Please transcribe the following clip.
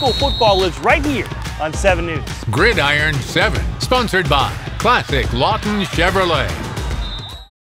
school football lives right here on 7 News. Gridiron 7, sponsored by Classic Lawton Chevrolet.